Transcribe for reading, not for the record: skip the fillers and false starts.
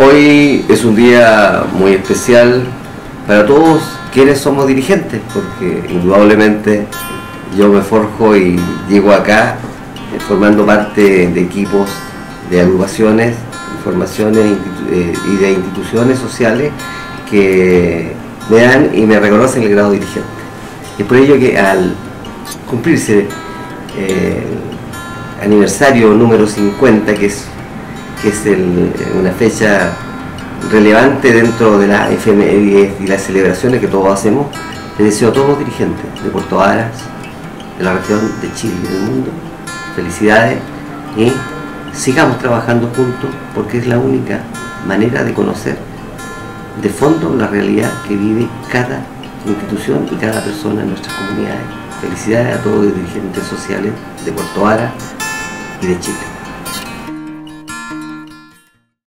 Hoy es un día muy especial para todos quienes somos dirigentes, porque indudablemente yo me forjo y llego acá formando parte de equipos, de agrupaciones, formaciones y de instituciones sociales que me dan y me reconocen el grado de dirigente. Es por ello que al cumplirse el aniversario número 50, que es una fecha relevante dentro de las efemérides y las celebraciones que todos hacemos, les deseo a todos los dirigentes de Puerto Varas, de la región de Chile y del mundo, felicidades, y sigamos trabajando juntos, porque es la única manera de conocer de fondo la realidad que vive cada institución y cada persona en nuestras comunidades. Felicidades a todos los dirigentes sociales de Puerto Varas y de Chile.